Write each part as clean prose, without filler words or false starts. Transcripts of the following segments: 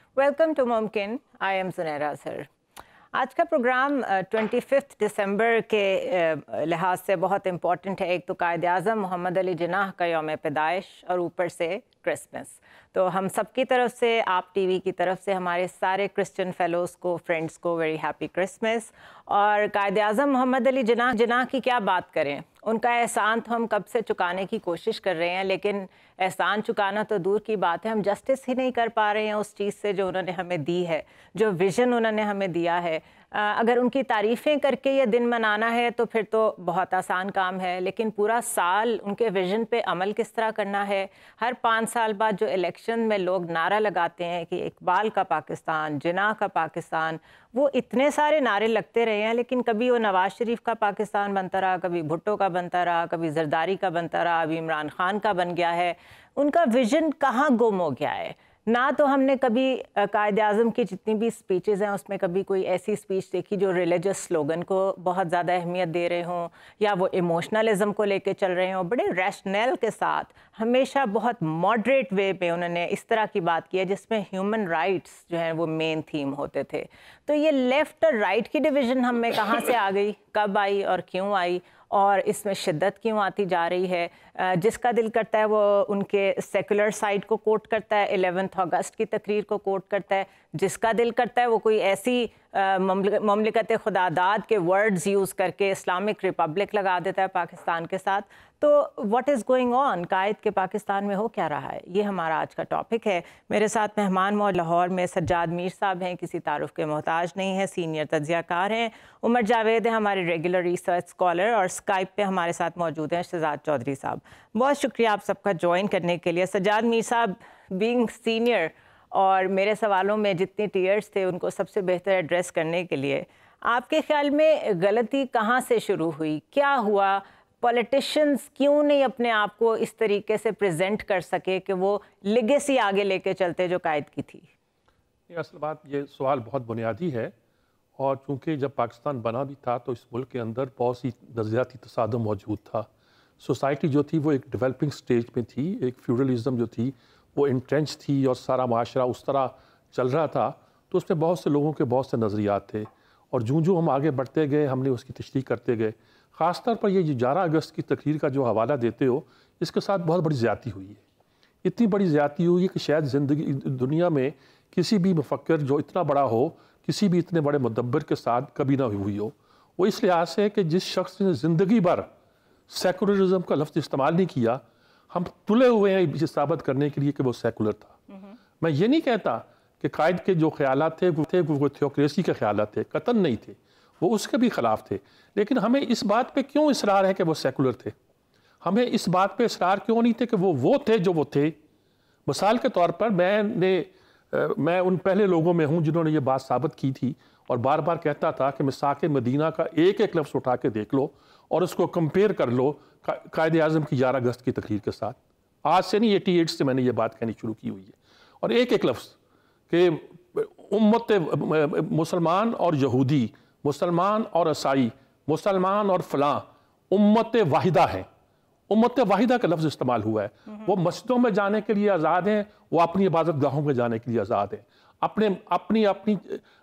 Welcome to Mumkin. I am Zunaira Azhar. आज का programme 25 दिसंबर के लिहाज से बहुत इम्पॉर्टेंट है। एक तो क़ायद-ए-आज़म मोहम्मद अली जिन्नाह का यौम पैदाइश और ऊपर से क्रिसमस। तो हम सब की तरफ से, आप टीवी की तरफ से, हमारे सारे क्रिश्चियन फेलोज़ को, फ्रेंड्स को वेरी हैप्पी क्रिसमस। और क़ायद-ए-आज़म मोहम्मद अली जिन्नाह की क्या बात करें, उनका एहसान तो हम कब से चुकाने की कोशिश कर रहे हैं, लेकिन एहसान चुकाना तो दूर की बात है, हम जस्टिस ही नहीं कर पा रहे हैं उस चीज़ से जो उन्होंने हमें दी है, जो विज़न उन्होंने हमें दिया है। अगर उनकी तारीफ़ें करके ये दिन मनाना है तो फिर तो बहुत आसान काम है, लेकिन पूरा साल उनके विज़न पे अमल किस तरह करना है। हर 5 साल बाद जो इलेक्शन में लोग नारा लगाते हैं कि इकबाल का पाकिस्तान, जिन्नाह का पाकिस्तान, वो इतने सारे नारे लगते रहे हैं, लेकिन कभी वो नवाज़ शरीफ का पाकिस्तान बनता रहा, कभी भुट्टो का बनता रहा, कभी ज़रदारी का बनता रहा, अभी इमरान खान का बन गया है। उनका विज़न कहाँ गुम हो गया है? ना तो हमने कभी क़ायद-ए-आज़म की जितनी भी स्पीचेज़ हैं उसमें कभी कोई ऐसी स्पीच देखी जो रिलीजियस स्लोगन को बहुत ज़्यादा अहमियत दे रहे हों, या वो इमोशनलिज़म को लेके चल रहे हों। बड़े रैशनल के साथ हमेशा बहुत मॉडरेट वे पे उन्होंने इस तरह की बात की है जिसमें ह्यूमन राइट्स जो हैं वो मेन थीम होते थे। तो ये लेफ़्ट और राइट की डिवीज़न हम में कहाँ से आ गई, कब आई और क्यों आई, और इसमें शिद्दत क्यों आती जा रही है? जिसका दिल करता है वो उनके सेकुलर साइड को कोट करता है, 11 अगस्त की तकरीर को कोट करता है। जिसका दिल करता है वो कोई ऐसी ममलिकत खुदादाद के वर्ड्स यूज़ करके इस्लामिक रिपब्लिक लगा देता है पाकिस्तान के साथ। तो what is going on, Quaid के पाकिस्तान में हो क्या रहा है, ये हमारा आज का टॉपिक है। मेरे साथ मेहमान मौजूद लाहौर में सज्जाद मीर साहब हैं, किसी तारुफ के मोहताज नहीं है, सीनियर तज्ज़ियाकार हैं। उमर जावेद है हमारे रेगुलर रिसर्च स्कॉलर, और स्काइप पे हमारे साथ मौजूद हैं शहजाद चौधरी साहब। बहुत शुक्रिया आप सबका ज्वाइन करने के लिए। सज्जाद मीर साहब, बीइंग सीनियर और मेरे सवालों में जितनी टीयर्स थे उनको सबसे बेहतर एड्रेस करने के लिए, आपके ख्याल में गलती कहाँ से शुरू हुई, क्या हुआ? पॉलिटिशियंस क्यों नहीं अपने आप को इस तरीके से प्रेजेंट कर सके कि वो लेगेसी आगे लेके चलते जो कायद की थी? असल बात, ये सवाल बहुत बुनियादी है, और चूँकि जब पाकिस्तान बना भी था तो इस मुल्क के अंदर बहुत सी नज़रियाती तसादुम मौजूद था। सोसाइटी जो थी वो एक डेवलपिंग स्टेज में थी, एक फ्यूडलिज़म जो थी वो इंट्रेंच थी, और सारा माशरा उस तरह चल रहा था। तो उसमें बहुत से लोगों के बहुत से नज़रियात थे, और जूँ हम आगे बढ़ते गए हमने उसकी तशरीह करते गए। ख़ासतौर पर ये 11 अगस्त की तकरीर का जो हवाला देते हो, इसके साथ बहुत बड़ी ज़्यादती हुई है। इतनी बड़ी ज़्यादती हुई है कि शायद ज़िंदगी दुनिया में किसी भी मुफक्किर जो इतना बड़ा हो, किसी भी इतने बड़े मुदब्बिर के साथ कभी ना हुई हो। वो इस लिहाज से कि जिस शख्स ने ज़िंदगी भर सेकुलरिज़म का लफ्ज़ इस्तेमाल नहीं किया, हम तुले हुए हैं ये साबित करने के लिए कि वो सेकुलर था। मैं ये नहीं कहता कि कायद के जो ख्यालात थे वो थियोक्रेसी के ख्यालात थे, कतन नहीं थे, वो उसके भी ख़िलाफ़ थे। लेकिन हमें इस बात पे क्यों इसरार है कि वो सेकुलर थे? हमें इस बात पे इसरार क्यों नहीं थे कि वो थे जो वो थे? मिसाल के तौर पर मैं उन पहले लोगों में हूँ जिन्होंने ये बात साबित की थी, और बार बार कहता था कि मिसाक मदीना का एक एक लफ्ज़ उठा के देख लो और उसको कंपेयर कर लो क़ायद-ए-आज़म की 11 अगस्त की तकरीर के साथ। आज से नहीं, 88 से मैंने ये बात कहनी शुरू की हुई है। और एक एक लफ्ज़ कि उम्मत मुसलमान और यहूदी, मुसलमान और ईसाई, मुसलमान और फ़लाँ उम्मत वाहिदा है। उम्मत वाहिदा का लफ्ज़ इस्तेमाल हुआ है। वो मस्जिदों में जाने के लिए आज़ाद हैं, वो अपनी इबादत गाहों में जाने के लिए आज़ाद हैं। अपनी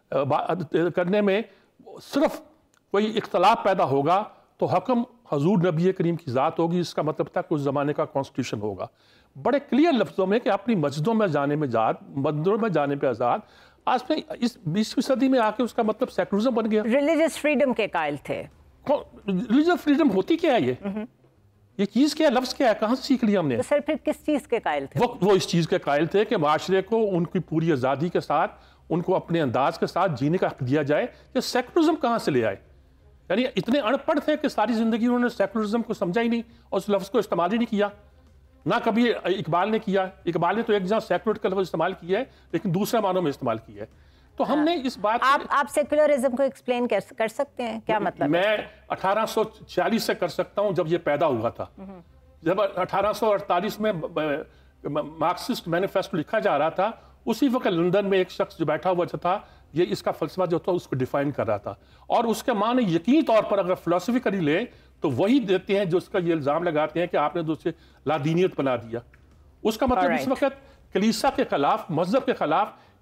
करने में सिर्फ कोई इख्तलाफ पैदा होगा तो हकम हजूर नबी करीम की ज़ात होगी। इसका मतलब था कि उस ज़माने का कॉन्स्टिट्यूशन होगा, बड़े क्लियर लफ्ज़ों में कि अपनी मस्जिदों में जाने में आज़ाद, मंदिरों में जाने पे आज़ाद। आज में इस 20वीं सदी में आके उसका मतलब सेकुलरिज्म बन गया। रिलीजियस फ्रीडम के कायल थे। रिलीजियस फ्रीडम होती क्या है? ये चीज़ क्या है, लफ्ज़ क्या है, कहाँ से सीख लिया हमने? तो सर फिर किस चीज़ के कायल थे? वो इस चीज़ के कायल थे कि माशरे को उनकी पूरी आज़ादी के साथ, उनको अपने अंदाज के साथ जीने का हक दिया जाए। ये सेकुलरिज्म कहाँ से ले आए? यानी इतने अनपढ़ थे कि सारी ज़िंदगी उन्होंने सेकुलरिज्म को समझा ही नहीं और उस लफ्ज़ को इस्तेमाल ही नहीं किया। ना कभी इकबाल ने किया। इकबाल ने तो एक जहाँ सेकुलर का लफ्ज़ इस्तेमाल किया है, लेकिन दूसरे मानों में इस्तेमाल किया है। तो हमने इस बात आप सेकुलरिज्म को एक्सप्लेन कर सकते हैं, क्या मतलब? मैं 1840 से कर सकता हूँ, जब ये पैदा हुआ था। जब 1848 में मार्क्सिस्ट मैनिफेस्टो लिखा जा रहा था, उसी वक्त लंदन में एक शख्स जो बैठा हुआ था, ये इसका फलसफा जो था उसको डिफाइन कर रहा था। और उसके माने यकीनी तौर पर अगर फिलोसफिकली ले तो वही देते हैं जो उसका ये इल्ज़ाम लगाते हैं कि आपने तो उसे लादीनियत बना दिया। उसका मतलब इस वक्त कलीसिया के खिलाफ, मजहब के खिलाफ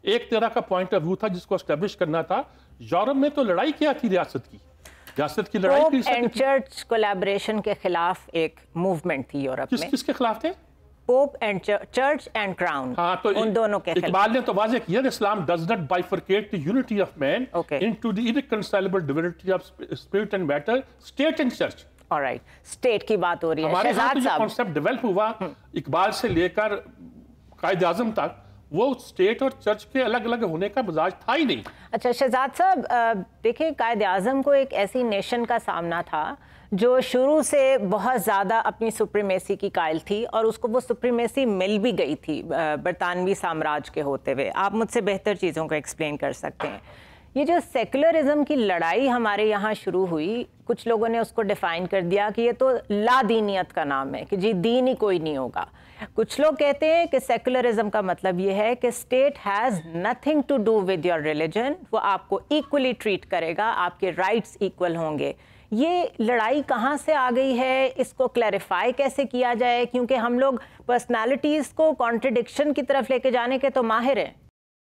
ایک طرح کا پوائنٹ آف ویو تھا جس کو اسٹیبلش کرنا تھا. یورپ میں تو لڑائی کیا تھی ریاست کی لڑائی پوپ اینڈ چرچ کولیبریشن کے خلاف ایک موومنٹ تھی یورپ میں. کس کے خلاف تھے؟ Pope and church and crown. ہاں تو ان دونوں کے خلاف اقبال نے تو واضح کیا Islam does not bifurcate the unity of man into the irreconcilable divinity of spirit and matter, state and church. Alright, state کی بات ہو رہی ہے. ہمارے ہاں شہزاد تو جو صاحب کانسیپٹ ڈیولپ ہوا اقبال سے لے کر قائد اعظم تک، وہ اسٹیٹ اور چرچ کے الگ الگ ہونے کا مزاج تھا ہی نہیں. اچھا شہزاد صاحب، دیکھیں قائد اعظم کو ایک ایسی نیشن کا سامنا تھا جو شروع سے بہت زیادہ اپنی سپریمیسی کی قائل تھی، اور اس کو وہ سپریمیسی مل بھی گئی تھی برطانوی سامراج کے ہوتے ہوئے. آپ مجھ سے بہتر چیزوں کو ایکسپلین کر سکتے ہیں. یہ جو سیکولرزم کی لڑائی ہمارے یہاں شروع ہوئی، کچھ لوگوں نے اس کو ڈیفائن کر دیا کہ یہ تو لا دینیت کا نام ہے، کہ جی دین ہی کوئی نہیں ہوگا. کچھ لوگ کہتے ہیں کہ سیکولرزم کا مطلب یہ ہے کہ state has nothing to do with your religion, وہ آپ کو ایکولی ٹریٹ کرے گا، آپ کے رائٹس ایکول ہوں گے. یہ لڑائی کہاں سے آ گئی ہے؟ اس کو کلیریفائی کیسے کیا جائے؟ کیونکہ ہم لوگ پرسنالٹیز کو کانٹرڈکشن کی طرف لے کے جانے کے تو ماہر ہیں.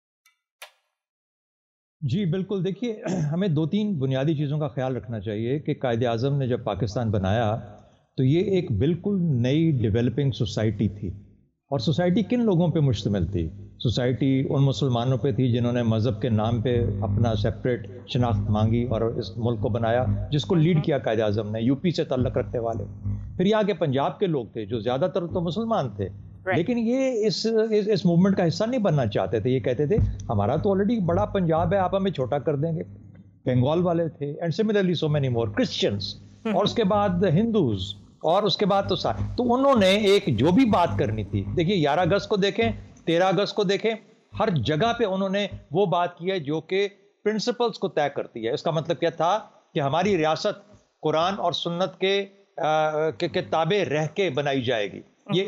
جی بالکل. دیکھیے، ہمیں 2-3 بنیادی چیزوں کا خیال رکھنا چاہیے کہ قائد اعظم نے جب پاکستان بنایا تو یہ ایک بالکل نئی ڈیولپنگ سوسائٹی تھی. اور سوسائٹی کن لوگوں پہ مشتمل تھی؟ سوسائٹی ان مسلمانوں پہ تھی جنہوں نے مذہب کے نام پہ اپنا سیپریٹ شناخت مانگی اور اس ملک کو بنایا، جس کو لیڈ کیا قائد اعظم نے، یو پی سے تعلق رکھنے والے. پھر یہاں کے پنجاب کے لوگ تھے جو زیادہ تر تو مسلمان تھے، لیکن یہ اس موومنٹ کا حصہ نہیں بننا چاہتے تھے. یہ کہتے تھے ہمارا تو آلریڈی بڑا پنجاب ہے، آپ ہمیں چھوٹا کر دیں گے. بنگال والے تھے، and similarly so many more Christians, اور اس کے بعد ہندوز، اور اس کے بعد تو انہوں نے ایک جو بھی بات کرنی تھی. دیکھیے 11 اگست کو دیکھیں، 13 اگست کو دیکھیں، ہر جگہ پہ انہوں نے وہ بات کی ہے جو کہ پرنسپلز کو طے کرتی ہے. اس کا مطلب کیا تھا کہ ہماری ریاست قرآن اور سنت کے تابع رہ کے بنائی جائے گی، یہ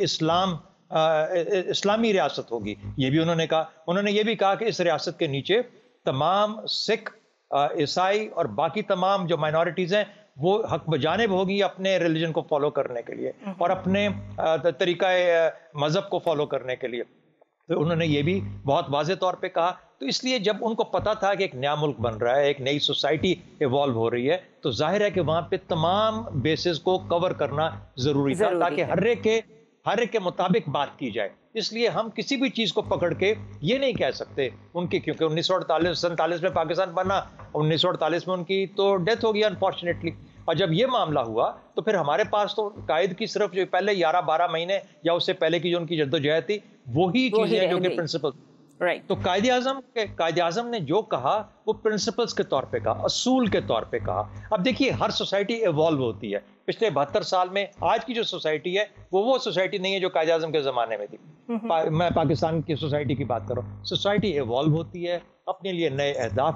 اسلامی ریاست ہوگی. یہ بھی انہوں نے کہا. انہوں نے یہ بھی کہا کہ اس ریاست کے نیچے تمام سکھ، عیسائی اور باقی تمام جو مائنورٹیز ہیں وہ حق بجانب ہوگی اپنے ریلیجن کو فالو کرنے کے لیے اور اپنے طریقہ مذہب کو فالو کرنے کے لیے. تو انہوں نے یہ بھی بہت واضح طور پہ کہا. تو اس لیے جب ان کو پتا تھا کہ ایک نیا ملک بن رہا ہے، ایک نئی سوسائٹی ایوالو ہو رہی ہے، تو ظاہر ہے کہ وہاں پہ تمام بیسز کو کور کرنا ضروری تھا تاکہ ہر ایک کے مطابق بات کی جائے. اس لیے ہم کسی بھی چیز کو پکڑ کے یہ نہیں کہہ سکتے ان کی، کیونکہ 1947 میں پاکستان بنا، 1948 میں ان کی تو ڈیتھ ہو گئی انفارچونیٹلی. اور جب یہ معاملہ ہوا تو پھر ہمارے پاس تو قائد کی صرف جو پہلے 11-12 مہینے یا اس سے پہلے کی جو ان کی جدوجہد تھی وہی چیزیں جو کہ پرنسپل. تو قائد اعظم نے جو کہا وہ پرنسپلز کے طور پہ کہا، اصول کے طور پہ کہا. اب دیکھیے ہر سوسائٹی ایوالو ہوتی ہے. پچھلے 72 سال میں آج کی جو سوسائٹی ہے وہ سوسائٹی نہیں ہے جو قائد اعظم کے زمانے میں تھی. میں پاکستان کی سوسائٹی کی بات کروں. سوسائٹی ایوالو ہوتی ہے، اپنے لیے نئے اہداف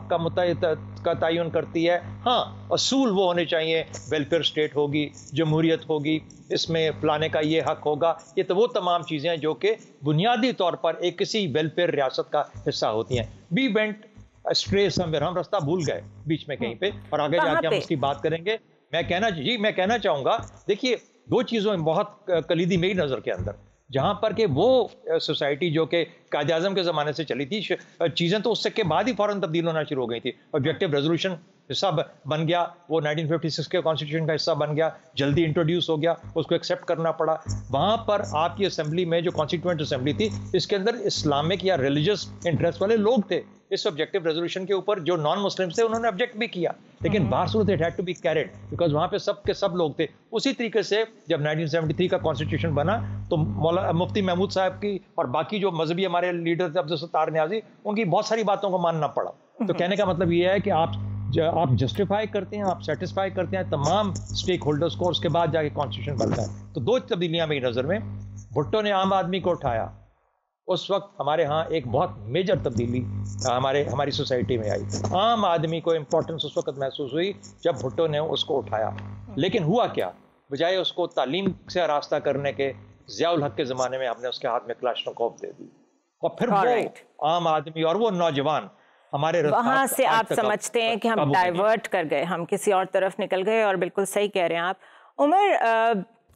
کا تعین کرتی ہے. ہاں اصول وہ ہونے چاہیے، ویلفیئر اسٹیٹ ہوگی، جمہوریت ہوگی، اس میں فلانے کا یہ حق ہوگا. یہ تو وہ تمام چیزیں ہیں جو کہ بنیادی طور پر ایک کسی ویلفیئر ریاست کا حصہ ہوتی ہیں. وی وینٹ اسٹرے سمویئر، ہم راستہ بھول گئے بیچ میں کہیں پہ، اور آگے جا کے ہم اس کی بات کریں گے. میں کہنا چاہوں گا، دیکھیے 2 چیزوں بہت کلیدی میری نظر کے اندر، جہاں پر کہ وہ سوسائٹی جو کہ قائد اعظم کے زمانے سے چلی تھی، چیزیں تو اس سے کے بعد ہی فوراً تبدیل ہونا شروع ہو گئی تھی. آبجیکٹو ریزولوشن حصہ بن گیا، وہ 1956 کے کانسٹیٹیوشن کا حصہ بن گیا، جلدی انٹروڈیوس ہو گیا، اس کو ایکسیپٹ کرنا پڑا. وہاں پر آپ کی اسمبلی میں جو کانسٹیٹیوئنٹ اسمبلی تھی، اس کے اندر اسلامک یا ریلیجس انٹرسٹ والے لوگ تھے. اس آبجیکٹو ریزولوشن کے اوپر جو نان مسلمس تھے انہوں نے آبجیکٹ بھی کیا، لیکن بہرصورت it had to be carried because وہاں پہ سب کے سب لوگ تھے. اسی طریقے سے جب 1973 کا کانسٹیٹیوشن بنا تو مفتی محمود صاحب کی اور باقی جو مذہبی ہمارے لیڈر تھے، عبدالستار نیازی، ان کی بہت ساری باتوں کو ماننا پڑا. تو کہنے کا مطلب یہ ہے کہ آپ جسٹیفائی کرتے ہیں، آپ سیٹسفائی کرتے ہیں تمام سٹیک ہولڈرز کو، اس کے بعد جا کے کانسٹیٹیوشن بنتا ہے. تو 2 تبدیلیاں میری نظر میں. بھٹو نے عام آدمی کو اٹھایا، اس وقت ہمارے ہاں ایک بہت میجر تبدیلی ہماری سوسائٹی میں آئی. عام آدمی کو امپورٹنس اس وقت محسوس ہوئی جب بھٹو نے اس کو اٹھایا. لیکن ہوا کیا؟ بجائے اس کو تعلیم سے آراستہ کرنے کے، ضیاء الحق کے زمانے میں ہم نے اس کے ہاتھ میں کلاشنکوف دے دی، اور پھر وہ عام آدمی اور وہ نوجوان ہمارے وہاں سے آپ سمجھتے ہیں کہ ہم ڈائیورٹ کر گئے، ہم کسی اور طرف نکل گئے. اور بالکل صحیح کہہ رہے ہیں آپ. عمر،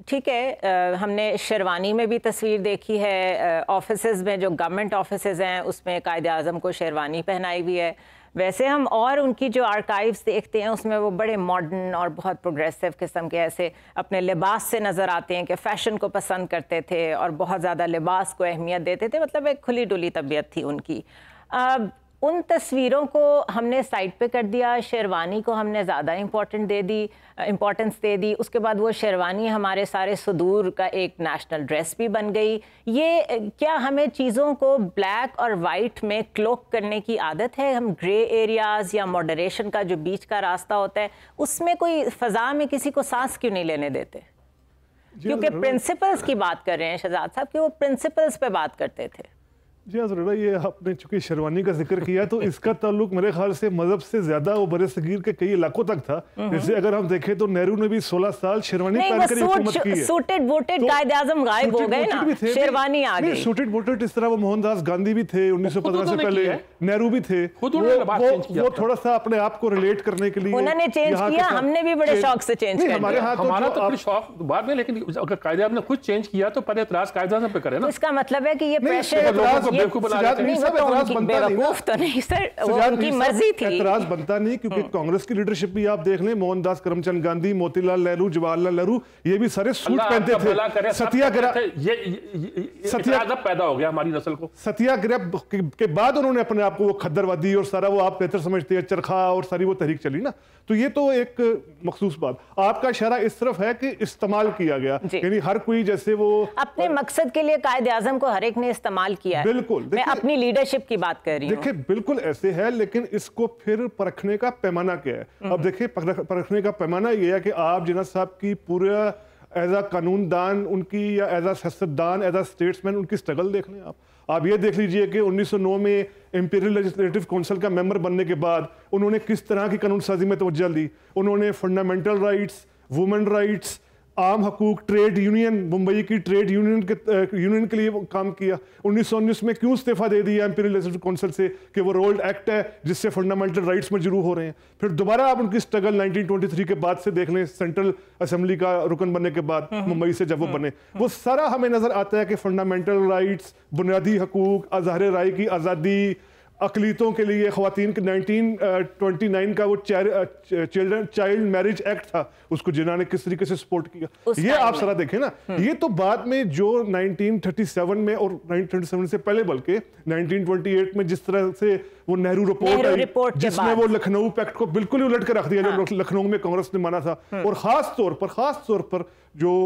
ٹھیک ہے، ہم نے شیروانی میں بھی تصویر دیکھی ہے، آفیسز میں جو گورنمنٹ آفیسز ہیں اس میں قائد اعظم کو شیروانی پہنائی ہوئی ہے. ویسے ہم اور ان کی جو آرکائیوز دیکھتے ہیں اس میں وہ بڑے ماڈرن اور بہت پروگریسو قسم کے ایسے اپنے لباس سے نظر آتے ہیں کہ فیشن کو پسند کرتے تھے اور بہت زیادہ لباس کو اہمیت دیتے تھے، مطلب ایک کھلی ڈلی طبیعت تھی ان کی. ان تصویروں کو ہم نے سائڈ پہ کر دیا، شیروانی کو ہم نے زیادہ امپورٹنس دے دی. اس کے بعد وہ شیروانی ہمارے سارے صدور کا ایک نیشنل ڈریس بھی بن گئی. یہ کیا ہمیں چیزوں کو بلیک اور وائٹ میں کلوک کرنے کی عادت ہے؟ ہم گرے ایریاز یا ماڈریشن کا جو بیچ کا راستہ ہوتا ہے اس میں کوئی فضا میں کسی کو سانس کیوں نہیں لینے دیتے؟ کیونکہ پرنسپلز کی بات کر رہے ہیں شہزاد صاحب کہ وہ پرنسپلز پہ بات کرتے تھے. جی ہاں ضرور. یہ آپ نے چونکہ شیروانی کا ذکر کیا تو اس کا تعلق میرے خیال سے مذہب سے زیادہ وہ برِ صغیر کے کئی علاقوں تک تھا. جیسے اگر ہم دیکھیں تو نہرو نے بھی 16 سال شیروانی پہن کر حکومت کی ہے. سوٹڈ ووٹڈ قائد اعظم غائب ہو گئے نا، شیروانی آ گئی. سوٹڈ ووٹڈ اس طرح وہ موہن داس گاندھی بھی تھے 1915 سے پہلے، نہرو بھی تھے. وہ تھوڑا سا اپنے آپ کو ریلیٹ کرنے کے لیے انہوں نے چینج کیا، ہم نے بھی بڑے شوق سے چینج کیا. ہمارا تو بڑے شوق بعد میں، لیکن اگر قائد اعظم نے خود چینج کیا تو پہلے اعتراض قائد اعظم پہ کرے نا. اس کا مطلب ہے کہ یہ پریشر اعتراض بنتا نہیں، کیونکہ کانگریس کی لیڈرشپ بھی آپ دیکھ لیں، موہن داس کرم چند گاندھی، موتی لال نہرو، جواہر لال نہرو، یہ بھی سارے سوٹ پہنتے تھے. ستیہ گرہ پیدا ہو گیا ہماری نسل کو. ستیہ گرہ کے بعد انہوں نے اپنے آپ کو وہ کھدر وادی اور سارا وہ آپ بہتر سمجھتے ہیں چرخا اور ساری وہ تحریک چلی نا. تو یہ تو ایک مخصوص بات. آپ کا اشارہ اس طرف ہے کہ استعمال کیا گیا، یعنی ہر کوئی جیسے وہ اپنے مقصد کے لیے قائد اعظم کو ہر ایک نے استعمال کیا ہے. بالکل، میں اپنی لیڈرشپ کی بات کر رہی ہوں. دیکھیں بالکل ایسے ہے، لیکن اس کو پھر پرکھنے کا پیمانہ کیا ہے؟ اب دیکھیں پرکھنے کا پیمانہ یہ ہے کہ آپ جناح صاحب کی پورا ایز اے قانون دان ان کی، یا ایز اے سیاست دان، ایز اے اسٹیٹس مین ان کی سٹرگل دیکھ لیں. آپ یہ دیکھ لیجئے کہ 1909 میں امپیریل لیجسلیٹو کونسل کا ممبر بننے کے بعد انہوں نے کس طرح کی قانون سازی میں توجہ دی. انہوں نے فنڈامنٹل رائٹس، وومن رائٹس، عام حقوق، ٹریڈ یونین، ممبئی کی ٹریڈ یونین کے لیے کام کیا. 1919 میں کیوں استعفیٰ دے دیا امپیریل لیجسلیٹو کونسل سے کہ وہ رولڈ ایکٹ ہے جس سے فنڈامنٹل رائٹس مجروح ہو رہے ہیں. پھر دوبارہ آپ ان کی سٹرگل 1923 کے بعد سے دیکھ لیں، سینٹرل اسمبلی کا رکن بننے کے بعد ممبئی سے جب وہ بنے، وہ سارا ہمیں نظر آتا ہے کہ فنڈامنٹل رائٹس، بنیادی حقوق، اظہار رائے کی آزادی، اقلیتوں کے لیے خواتین کے 1929 کا وہ چائلڈ میرج ایکٹ تھا، اس کو جناح نے کس طریقے سے سپورٹ کیا. یہ آپ سارا دیکھیں نا. یہ تو بعد میں جو 1937 میں اور 1937 سے پہلے بلکہ 1928 میں جس طرح سے وہ نہرو رپورٹ آئی جس میں وہ لکھنؤ پیکٹ کو بالکل ہی الٹ کر رکھ دیا جو لکھنؤ میں کانگریس نے مانا تھا. اور خاص طور پر جو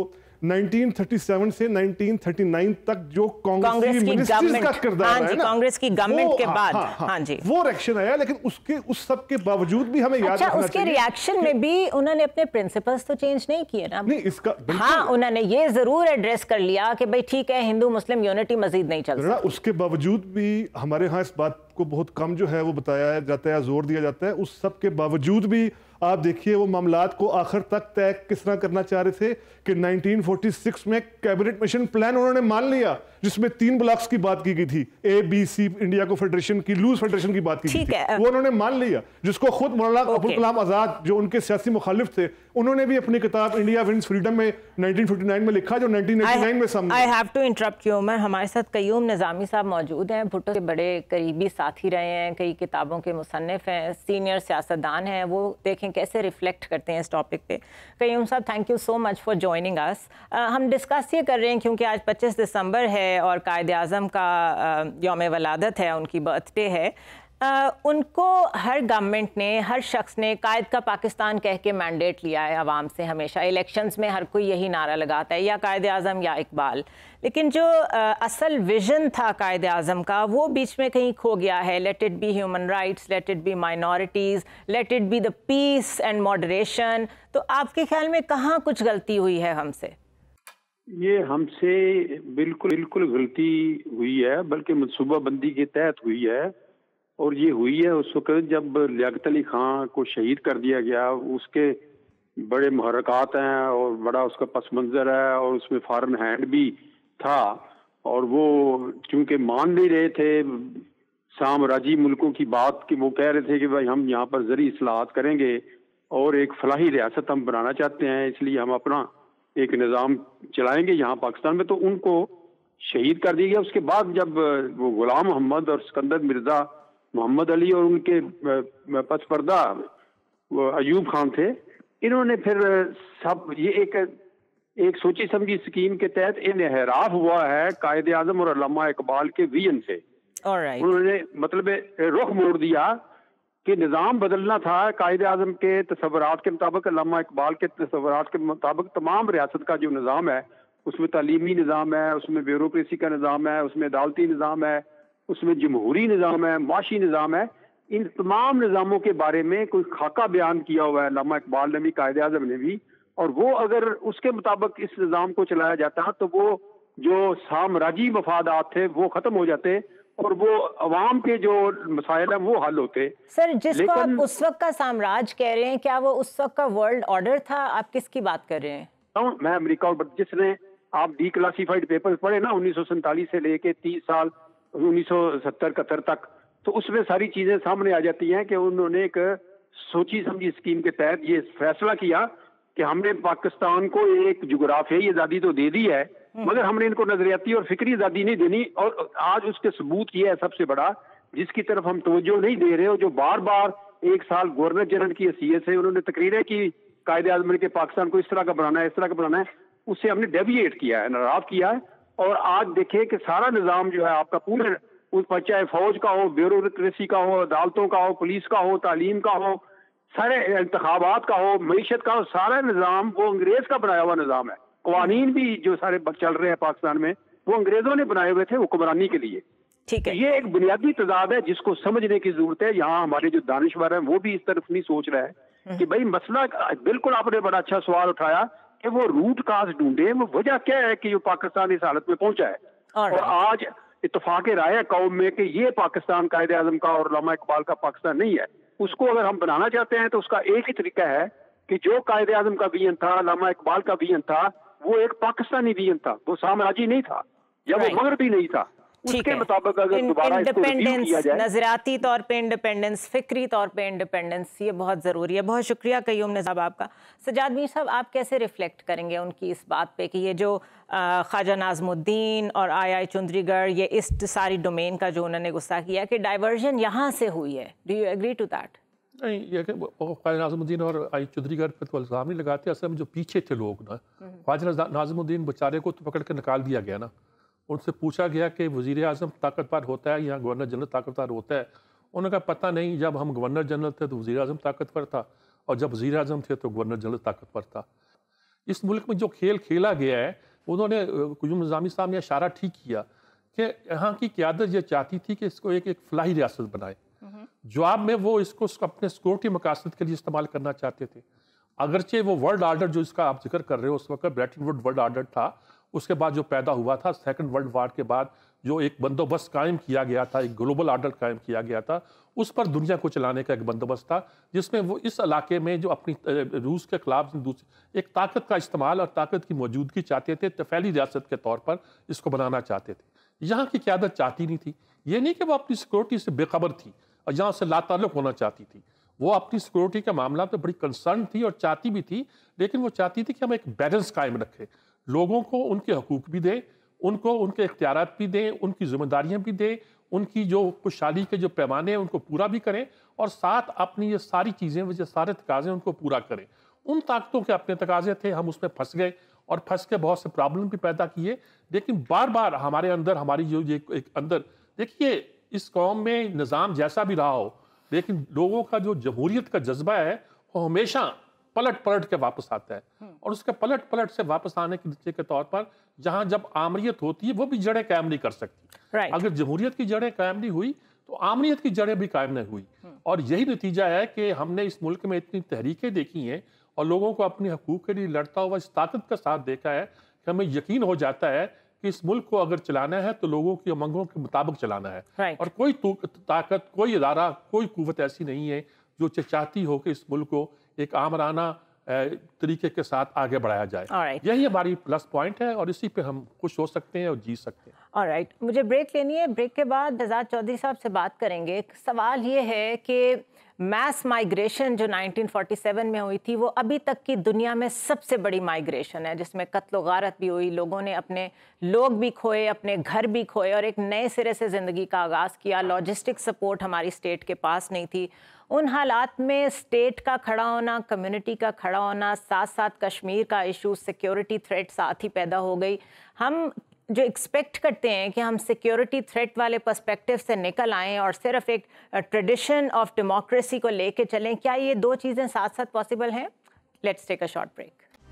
1937 سے 1939 تک جو کانگریس کی منسٹریز کا کردار ہے نا، کانگریس کی گورنمنٹ کے بعد وہ ریاکشن آیا. لیکن اس سب کے باوجود بھی ہمیں یاد رکھنا چاہیے اس کے ریاکشن میں بھی انہوں نے اپنے پرنسپلز تو چینج نہیں کیے نا. نہیں اس کا ہاں انہوں نے یہ ضرور ایڈریس کر لیا کہ بھئی ٹھیک ہے ہندو مسلم یونٹی مزید نہیں چل سکتی. اس کے باوجود بھی ہمارے ہاں اس بات کو بہت کم جو ہے وہ بتایا جاتا ہے، زور دیا جاتا ہے. اس سب کے باوجود بھی آپ دیکھیے وہ معاملات کو آخر تک طے کس طرح کرنا چاہ رہے تھے کہ 1946 میں کیبنٹ مشن پلان انہوں نے مان لیا جس میں 3 بلاکس کی بات کی گئی تھی، اے بی سی، انڈیا کو فیڈریشن کی، لوز فیڈریشن کی بات کی گئی تھی، وہ انہوں نے مان لیا، جس کو خود مولانا ابوالکلام آزاد جو ان کے سیاسی مخالف تھے انہوں نے بھی اپنی کتاب انڈیا ونز فریڈم میں 1959 میں لکھا جو 1989 میں سامنے. I have to interrupt you عمر. ہمارے ساتھ قیوم نظامی صاحب موجود ہیں، بھٹو کے بڑے قریبی ساتھی رہے ہیں، کئی کتابوں کے مصنف ہیں، سینئر سیاستدان ہیں، وہ دیکھیں کیسے ریفلیکٹ کرتے ہیں اس ٹاپک پہ. Qayyum sahab thank you so much for joining اس. ہم ڈسکس یہ کر رہے ہیں کیونکہ آج 25 دسمبر ہے اور قائد اعظم کا یوم ولادت ہے، ان کی برتھ ڈے ہے. ان کو ہر گورنمنٹ نے، ہر شخص نے قائد کا پاکستان کہہ کے مینڈیٹ لیا ہے عوام سے. ہمیشہ الیکشنز میں ہر کوئی یہی نعرہ لگاتا ہے، یا قائد اعظم یا اقبال. لیکن جو اصل ویژن تھا قائد اعظم کا وہ بیچ میں کہیں کھو گیا ہے. Let it be human rights, let it be minorities, let it be the peace and moderation. تو آپ کے خیال میں کہاں کچھ غلطی ہوئی ہے ہم سے؟ یہ ہم سے بالکل غلطی ہوئی ہے، بلکہ منصوبہ بندی کے تحت ہوئی ہے. اور یہ ہوئی ہے اس وقت جب لیاقت علی خان کو شہید کر دیا گیا. اس کے بڑے محرکات ہیں اور بڑا اس کا پس منظر ہے، اور اس میں فارن ہینڈ بھی تھا. اور وہ چونکہ مان نہیں رہے تھے سامراجی ملکوں کی بات، کہ وہ کہہ رہے تھے کہ بھائی ہم یہاں پر زرعی اصلاحات کریں گے اور ایک فلاحی ریاست ہم بنانا چاہتے ہیں، اس لیے ہم اپنا ایک نظام چلائیں گے یہاں پاکستان میں، تو ان کو شہید کر دیا گیا۔ اس کے بعد جب وہ غلام محمد اور سکندر مرزا، محمد علی اور ان کے پس پردہ ایوب خان تھے، انہوں نے پھر سب یہ ایک سوچی سمجھی اسکیم کے تحت انحراف ہوا ہے قائد اعظم اور علامہ اقبال کے ویژن سے۔ انہوں نے مطلب رخ موڑ دیا کہ نظام بدلنا تھا قائد اعظم کے تصورات کے مطابق، علامہ اقبال کے تصورات کے مطابق تمام ریاست کا جو نظام ہے، اس میں تعلیمی نظام ہے، اس میں بیوروکریسی کا نظام ہے، اس میں عدالتی نظام ہے، اس میں جمہوری نظام ہے، معاشی نظام ہے، ان تمام نظاموں کے بارے میں کوئی خاکہ بیان کیا ہوا ہے علامہ اقبال نے بھی، قائد اعظم نے بھی، اور وہ اگر اس کے مطابق اس نظام کو چلایا جاتا تو وہ جو سامراجی مفادات تھے وہ ختم ہو جاتے اور وہ عوام کے جو مسائل ہیں وہ حل ہوتے۔ سر، جس کو آپ اس وقت کا سامراج کہہ رہے ہیں، کیا وہ اس وقت کا ورلڈ آرڈر تھا؟ آپ کس کی بات کر رہے ہیں؟ میں امریکہ، اور جس نے آپ ڈی کلاسیفائڈ پیپر پڑھے نا 1947 سے لے کے 30 سال 1970-71 تک، تو اس میں ساری چیزیں سامنے آ جاتی ہیں کہ انہوں نے ایک سوچی سمجھی اسکیم کے تحت یہ فیصلہ کیا کہ ہم نے پاکستان کو ایک جغرافیائی آزادی تو دے دی ہے، مگر ہم نے ان کو نظریاتی اور فکری آزادی نہیں دینی، اور آج اس کے ثبوت یہ ہے سب سے بڑا، جس کی طرف ہم توجہ نہیں دے رہے، اور جو بار بار ایک سال گورنر جنرل کی حیثیت سے انہوں نے تقریریں کی قائد اعظم نے کہ پاکستان کو اس طرح کا بنانا ہے، اس طرح کا بنانا ہے، اس سے ہم نے ڈیویٹ کیا ہے، انحراف کیا ہے، اور آج دیکھیں کہ سارا نظام جو ہے آپ کا پورے اس پر، چاہے فوج کا ہو، بیوروکریسی کا ہو، عدالتوں کا ہو، پولیس کا ہو، تعلیم کا ہو، سارے انتخابات کا ہو، معیشت کا ہو، سارا نظام وہ انگریز کا بنایا ہوا نظام ہے۔ قوانین بھی جو سارے چل رہے ہیں پاکستان میں وہ انگریزوں نے بنائے ہوئے تھے حکمرانی کے لیے۔ ٹھیک ہے، یہ ایک بنیادی تضاد ہے جس کو سمجھنے کی ضرورت ہے۔ یہاں ہمارے جو دانشور ہیں وہ بھی اس طرف نہیں سوچ رہے ہیں کہ بھائی مسئلہ، بالکل آپ نے بڑا اچھا سوال اٹھایا کہ وہ روٹ کاز ڈھونڈے، وہ وجہ کیا ہے کہ جو پاکستان اس حالت میں پہنچا ہے، اور آج اتفاق رائے ہے قوم میں کہ یہ پاکستان قائد اعظم کا اور علامہ اقبال کا پاکستان نہیں ہے۔ اس کو اگر ہم بنانا چاہتے ہیں تو اس کا ایک ہی طریقہ ہے کہ جو قائد اعظم کا ویژن تھا، علامہ اقبال کا ویژن تھا، وہ ایک پاکستانی ویژن تھا، وہ سامراجی نہیں تھا یا وہ مغربی نہیں تھا۔ اس کے مطابق اگر دوبارہ اس کو ریویو کیا جائے، نظریاتی طور پہ انڈیپینڈنس، فکری طور پہ انڈیپینڈنس، یہ بہت ضروری ہے۔ بہت شکریہ قیوم نظام آپ کا۔ سجاد میر صاحب، آپ کیسے ریفلیکٹ کریں گے ان کی اس بات پہ کہ یہ جو خواجہ ناظم الدین اور آئی چندری گڑھ، یہ اس ساری ڈومین کا جو انہوں نے غصہ کیا کہ ڈائیورژن یہاں سے ہوئی ہے، do you agree to that? نہیں، یہ کہ خواجہ ناظم الدین اور آئی چودھری گڑھ پہ تو الزام نہیں لگاتے، اصل میں جو پیچھے تھے لوگ نا، خواجہ ناظم الدین بیچارے کو تو پکڑ کے نکال دیا گیا نا۔ ان سے پوچھا گیا کہ وزیر اعظم طاقتور ہوتا ہے یا گورنر جنرل طاقتور ہوتا ہے؟ انہوں نے کہا پتہ نہیں، جب ہم گورنر جنرل تھے تو وزیر اعظم طاقتور تھا، اور جب وزیر اعظم تھے تو گورنر جنرل طاقتور تھا۔ اس ملک میں جو کھیل کھیلا گیا ہے، انہوں نے قیوم نظامی صاحب نے اشارہ ٹھیک کیا کہ یہاں کی قیادت یہ چاہتی تھی کہ اس کو ایک فلاحی ریاست بنائے، جواب میں وہ اس کو اپنے سیکورٹی مقاصد کے لیے استعمال کرنا چاہتے تھے۔ اگرچہ وہ ورلڈ آرڈر جو اس کا آپ ذکر کر رہے ہو، اس وقت بریٹن ووڈ ورلڈ آرڈر تھا، اس کے بعد جو پیدا ہوا تھا سیکنڈ ورلڈ وار کے بعد جو ایک بندوبست قائم کیا گیا تھا، ایک گلوبل آرڈر قائم کیا گیا تھا، اس پر دنیا کو چلانے کا ایک بندوبست تھا، جس میں وہ اس علاقے میں جو اپنی روس کے خلاف ایک طاقت کا استعمال اور طاقت کی موجودگی چاہتے تھے، تفعیلی ریاست کے طور پر اس کو بنانا چاہتے تھے۔ یہاں کی قیادت چاہتی نہیں تھی، یہ نہیں کہ وہ اپنی سیکورٹی سے بے خبر تھی اور یہاں سے لا تعلق ہونا چاہتی تھی، وہ اپنی سیکورٹی کے معاملات میں بڑی کنسرن تھی اور چاہتی بھی تھی، لیکن وہ چاہتی تھی کہ ہم ایک بیلنس قائم رکھیں، لوگوں کو ان کے حقوق بھی دیں، ان کو ان کے اختیارات بھی دیں، ان کی ذمہ داریاں بھی دیں، ان کی جو خوشحالی کے جو پیمانے ہیں ان کو پورا بھی کریں، اور ساتھ اپنی یہ ساری چیزیں، وہ جو سارے تقاضے ان کو پورا کریں۔ ان طاقتوں کے اپنے تقاضے تھے، ہم اس میں پھنس گئے اور پھنس کے بہت سے پرابلم بھی پیدا کیے، لیکن بار بار ہمارے اندر، ہماری جو ایک اندر، دیکھیے اس قوم میں نظام جیسا بھی رہا ہو، لیکن لوگوں کا جو جمہوریت کا جذبہ ہے وہ ہمیشہ پلٹ کے واپس آتا ہے، اور اس کے پلٹ سے واپس آنے کے نتیجے کے طور پر جہاں جب آمریت ہوتی ہے وہ بھی جڑیں قائم نہیں کر سکتی۔ اگر جمہوریت کی جڑیں قائم نہیں ہوئی تو آمریت کی جڑیں بھی قائم نہیں ہوئی، اور یہی نتیجہ ہے کہ ہم نے اس ملک میں اتنی تحریکیں دیکھی ہیں اور لوگوں کو اپنے حقوق کے لیے لڑتا ہوا اس طاقت کا ساتھ دیکھا ہے کہ ہمیں یقین ہو جاتا ہے کہ اس ملک کو اگر چلانا ہے تو لوگوں کی امنگوں کے مطابق چلانا ہے، اور کوئی طاقت، کوئی ادارہ، کوئی قوت ایسی نہیں ہے جو چاہتی ہو کہ اس ملک کو ایک آمرانہ طریقے کے ساتھ آگے بڑھایا جائے۔ یہی ہماری پلس پوائنٹ ہے اور اسی پہ ہم خوش ہو سکتے ہیں اور جی سکتے ہیں۔ آلرائٹ، مجھے بریک لینی ہے، بریک کے بعد شہزاد چودھری صاحب سے بات کریں گے۔ سوال یہ ہے کہ मैस माइग्रेशन जो 1947 में हुई थी वो अभी तक की दुनिया में सबसे बड़ी माइग्रेशन है, जिसमें कत्ल गारत भी हुई, लोगों ने अपने लोग भी खोए, अपने घर भी खोए और एक नए सिरे से ज़िंदगी का आगाज़ किया। लॉजिस्टिक सपोर्ट हमारी स्टेट के पास नहीं थी। उन हालात में स्टेट का खड़ा होना, कम्युनिटी का खड़ा होना, साथ साथ कश्मीर का इशू, सिक्योरिटी थ्रेट साथ ही पैदा हो गई। हम जो एक्सपेक्ट करते हैं कि हम सिक्योरिटी थ्रेट वाले पर्सपेक्टिव से निकल आएँ और सिर्फ एक ट्रेडिशन ऑफ डेमोक्रेसी को लेके चलें, क्या ये दो चीज़ें साथ साथ पॉसिबल हैं? Let's take a short break.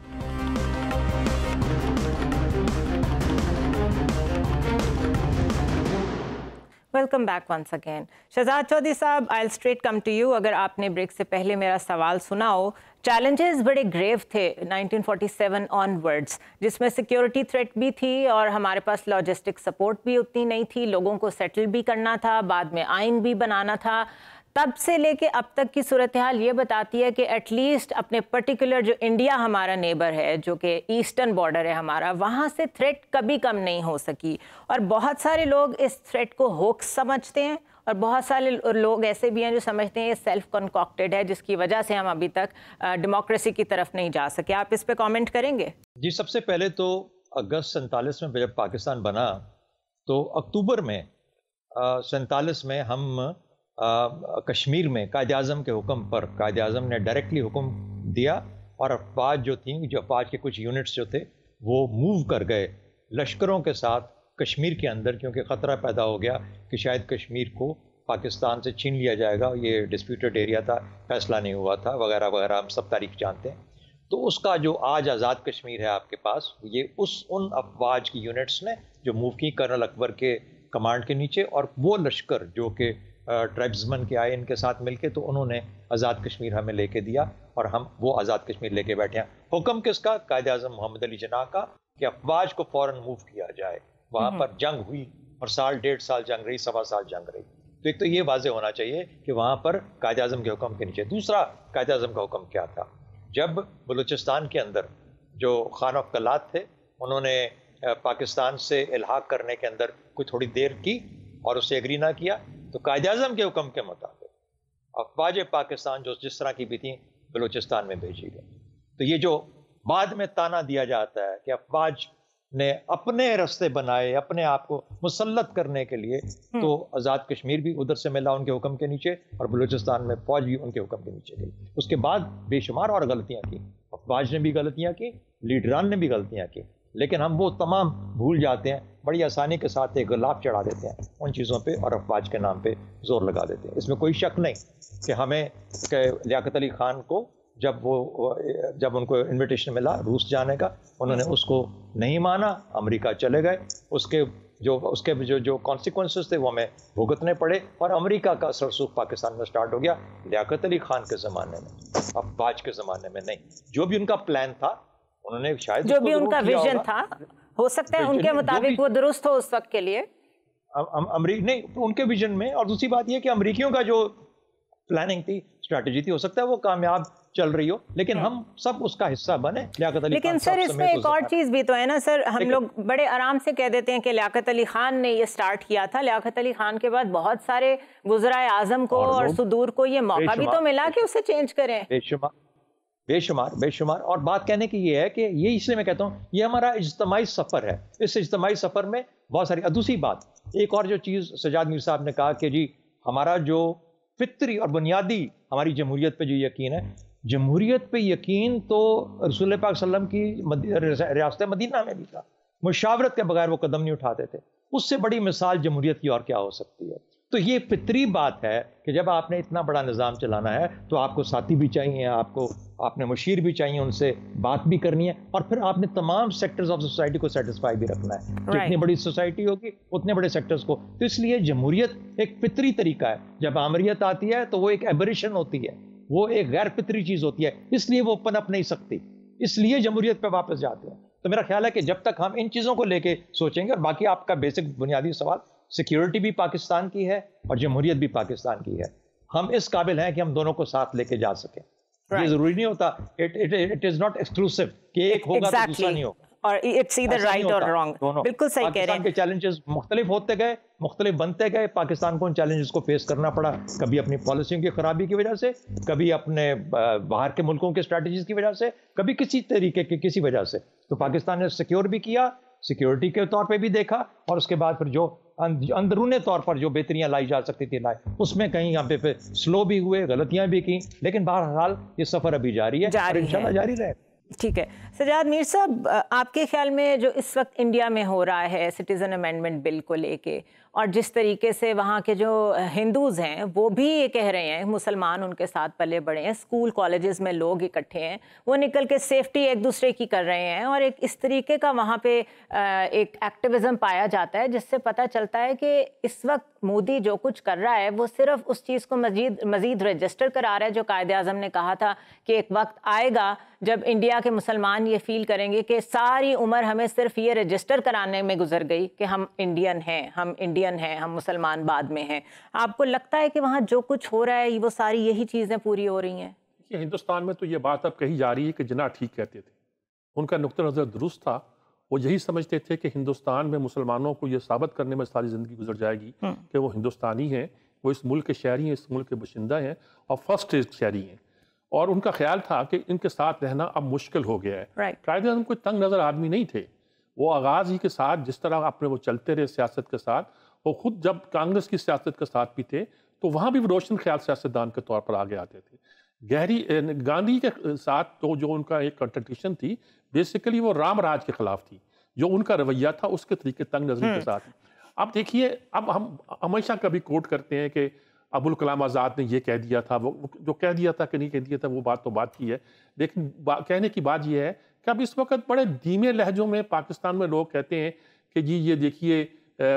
Welcome back once again. Shahzad Chaudhry sahab, I straight come to you. अगर आपने ब्रेक से पहले मेरा सवाल सुना हो, चैलेंजेस बड़े ग्रेव थे 1947 ऑनवर्ड्स, जिसमें सिक्योरिटी थ्रेट भी थी और हमारे पास लॉजिस्टिक सपोर्ट भी उतनी नहीं थी, लोगों को सेटल भी करना था, बाद में आइन भी बनाना था। तब से लेके अब तक की सूरत हाल ये बताती है कि एटलीस्ट अपने पर्टिकुलर जो इंडिया हमारा नेबर है, जो कि ईस्टर्न बॉर्डर है हमारा, वहाँ से थ्रेट कभी कम नहीं हो सकी। और बहुत सारे लोग इस थ्रेट को होक्स समझते हैं और बहुत सारे लोग ऐसे भी हैं जो समझते हैं ये सेल्फ कॉन्कॉक्टेड है, जिसकी वजह से हम अभी तक डेमोक्रेसी की तरफ नहीं जा सके। आप इस पे कमेंट करेंगे? जी, सबसे पहले तो अगस्त 47 में जब पाकिस्तान बना तो अक्टूबर में 47 में हम कश्मीर में कायद-ए-आज़म के हुक्म पर कायद-ए-आज़म ने डायरेक्टली हुक्म दिया और अफवाज जो थी, जो अफवाज के कुछ यूनिट्स जो थे वो मूव कर गए लश्करों के साथ कश्मीर के अंदर, क्योंकि ख़तरा पैदा हो गया कि शायद कश्मीर को पाकिस्तान से छीन लिया जाएगा। ये डिस्प्यूटेड एरिया था, फैसला नहीं हुआ था, वगैरह वगैरह, हम सब तारीख जानते हैं। तो उसका जो आज आज़ाद कश्मीर है आपके पास, ये उन अफवाज की यूनिट्स ने जो मूव की कर्नल अकबर के कमांड के नीचे, और वो लश्कर जो कि ट्राइब्समैन के आए इनके साथ मिलके, तो उन्होंने आज़ाद कश्मीर हमें लेके दिया और हम वो आज़ाद कश्मीर लेके बैठे हैं। हुक्म किसका? कायद-ए-आज़म मोहम्मद अली जिन्नाह का, कि अफवाज को फ़ौरन मूव किया जाए। वहाँ पर जंग हुई और साल 1.5 साल जंग रही, 1.25 साल जंग रही। तो एक तो ये वाज़े होना चाहिए कि वहाँ पर कायद-ए-आज़म के हुक्म के नीचे। दूसरा, कायद-ए-आज़म का हुक्म क्या था? जब बलूचिस्तान के अंदर जो खान ऑफ कलात थे, उन्होंने पाकिस्तान से इल्हाक करने के अंदर कोई थोड़ी देर की और उससे एग्री ना किया, तो कायद-ए-आज़म के हुक्म के मुताबिक अफवाज पाकिस्तान जो जिस तरह की भी थी बलूचिस्तान में भेजी गई। तो ये जो बाद में ताना दिया जाता है कि अफवाज ने अपने रास्ते बनाए अपने आप को मुसल्लत करने के लिए, तो आज़ाद कश्मीर भी उधर से मिला उनके हुक्म के नीचे और बलूचिस्तान में फौज भी उनके हुक्म के नीचे गई। उसके बाद बेशुमार और गलतियाँ की, अफवाज ने भी गलतियाँ की, लीडरान ने भी गलतियाँ की, लेकिन हम वो तमाम भूल जाते हैं, बड़ी आसानी के साथ एक गुलाब चढ़ा देते हैं उन चीज़ों पे और अफवाज के नाम पे जोर लगा देते हैं। इसमें कोई शक नहीं कि हमें लियाकत अली खान को जब उनको इनविटेशन मिला रूस जाने का, उन्होंने उसको नहीं माना, अमेरिका चले गए। उसके जो कॉन्सिक्वेंसेस थे वो हमें भुगतने पड़े और अमेरिका का सरसूख पाकिस्तान में स्टार्ट हो गया। लियाकत अली खान के ज़माने में, अफवाज के ज़माने में नहीं। जो भी उनका प्लान था, उन्होंने शायद जो भी उनका विजन था, हो सकता है उनके मुताबिक वो दुरुस्त हो उस वक्त के लिए, नहीं उनके विजन में। और दूसरी बात ये कि अमेरिकियों का जो प्लानिंग थी, स्ट्रैटेजी थी, हो सकता है वो कामयाब चल रही हो, लेकिन हम सब उसका हिस्सा बने। लियाकत अली लेकिन सर इसमें एक और चीज भी तो है ना सर, हम लोग बड़े आराम से कह देते हैं कि लियाकत अली खान ने ये स्टार्ट किया था। लियाकत अली खान के बाद बहुत सारे गुज़राए आज़म को और सुदूर को ये मौका भी तो मिला कि उसे चेंज करें। बेशुमार। और बात कहने की ये है कि ये इसलिए मैं कहता हूँ ये हमारा इज्तिमाई सफ़र है। इस इज्तिमाई सफ़र में बहुत सारी दूसरी बात, एक और जो चीज़ सज्जाद मीर साहब ने कहा कि जी हमारा जो फितरी और बुनियादी हमारी जमहूरियत पे जो यकीन है, जमहूरियत पे यकीन तो रसूल पाक सल्लम की रियासत मदीना में भी था। मुशावरत के बगैर वो कदम नहीं उठाते थे। उससे बड़ी मिसाल जमहूरियत की और क्या हो सकती है? तो ये फितरी बात है कि जब आपने इतना बड़ा निज़ाम चलाना है तो आपको साथी भी चाहिए, आपने मुशीर भी चाहिए, उनसे बात भी करनी है, और फिर आपने तमाम सेक्टर्स ऑफ सोसाइटी को सेटिस्फाई भी रखना है। जितनी बड़ी सोसाइटी होगी उतने बड़े सेक्टर्स को। तो इसलिए जमहूरियत एक फितरी तरीका है। जब आमरीत आती है तो वो एक एबरिशन होती है, वो एक गैर फितरी चीज़ होती है, इसलिए वो पनप नहीं सकती, इसलिए जमहूरियत पे वापस जाते हैं। तो मेरा ख्याल है कि जब तक हम इन चीज़ों को लेके सोचेंगे, और बाकी आपका बेसिक बुनियादी सवाल, सिक्योरिटी भी पाकिस्तान की है और जमहूरियत भी पाकिस्तान की है। हम इस काबिल हैं कि हम दोनों को साथ लेके जा सकें। ये जरूरी नहीं होता, इट इज नॉट एक्सक्लूसिव कि एक होगा तो दूसरा नहीं होगा। اور اٹس ایدر رائٹ اور رانگ. بالکل صحیح کہہ رہے ہیں. پاکستان کے چیلنجز مختلف ہوتے گئے, مختلف بنتے گئے. پاکستان کو ان چیلنجز کو فیس کرنا پڑا, کبھی اپنی پالیسیوں کی خرابی کی وجہ سے, کبھی اپنے باہر کے ملکوں کے اسٹریٹجیز کی وجہ سے, کبھی کسی طریقے کی کسی وجہ سے. تو پاکستان نے سیکیور بھی کیا, سیکیورٹی کے طور پہ بھی دیکھا, اور اس کے بعد پھر جو اندرونی طور پر جو بہتریاں لائی جا سکتی تھی لائے, اس میں کہیں یہاں پہ سلو بھی ہوئے, غلطیاں بھی کی, لیکن بہرحال یہ سفر ابھی جاری ہے اور انشاءاللہ جاری رہے. ٹھیک ہے سجاد میر صاحب, آپ کے خیال میں جو اس وقت انڈیا میں ہو رہا ہے سٹیزن امینڈمنٹ بل کو لے کے, اور جس طریقے سے وہاں کے جو ہندوز ہیں وہ بھی یہ کہہ رہے ہیں, مسلمان ان کے ساتھ پلے بڑے ہیں, اسکول کالجز میں لوگ اکٹھے ہیں, وہ نکل کے سیفٹی ایک دوسرے کی کر رہے ہیں, اور ایک اس طریقے کا وہاں پہ ایک ایکٹیویزم پایا جاتا ہے جس سے پتہ چلتا ہے کہ اس وقت مودی جو کچھ کر رہا ہے وہ صرف اس چیز کو مزید رجسٹر کرا رہا ہے جو قائد اعظم نے کہا تھا کہ ایک وقت آئے گا جب انڈیا کے مسلمان یہ فیل کریں گے کہ ساری عمر ہمیں صرف یہ رجسٹر کرانے میں گزر گئی کہ ہم انڈین ہیں, ہم مسلمان بعد میں ہیں. آپ کو لگتا ہے کہ وہاں جو کچھ ہو رہا ہے وہ ساری یہی چیزیں پوری ہو رہی ہیں؟ ہندوستان میں تو یہ بات اب کہی جا رہی ہے کہ جناح ٹھیک کہتے تھے, ان کا نقطہ نظر درست تھا. وہ یہی سمجھتے تھے کہ ہندوستان میں مسلمانوں کو یہ ثابت کرنے میں ساری زندگی گزر جائے گی کہ وہ ہندوستانی ہیں, وہ اس ملک کے شہری ہیں, اس ملک کے باشندہ ہیں اور فرسٹ ریٹ شہری ہیں. اور ان کا خیال تھا کہ ان کے ساتھ رہنا اب مشکل ہو گیا ہے. قائد اعظم کوئی تنگ نظر آدمی نہیں تھے. وہ آغاز ہی کے ساتھ جس طرح اپنے وہ چلتے رہے سیاست کے ساتھ, وہ خود جب کانگریس کی سیاست کے ساتھ بھی تھے تو وہاں بھی روشن خیال سیاستدان کے طور پر آگے آتے تھے. گاندھی کے ساتھ تو جو ان کا ایک کنٹرڈکشن تھی, بیسیکلی وہ رام راج کے خلاف تھی. جو ان کا رویہ تھا اس کے طریقے تنگ نظری کے ساتھ. اب دیکھیے, اب ہم ہمیشہ کبھی کوٹ کرتے ہیں کہ ابوالکلام آزاد نے یہ کہہ دیا تھا, وہ جو کہہ دیا تھا کہ نہیں کہہ دیا تھا وہ بات تو بات کی ہے, لیکن کہنے کی بات یہ ہے کہ اب اس وقت بڑے دھیمے لہجوں میں پاکستان میں لوگ کہتے ہیں کہ جی یہ دیکھیے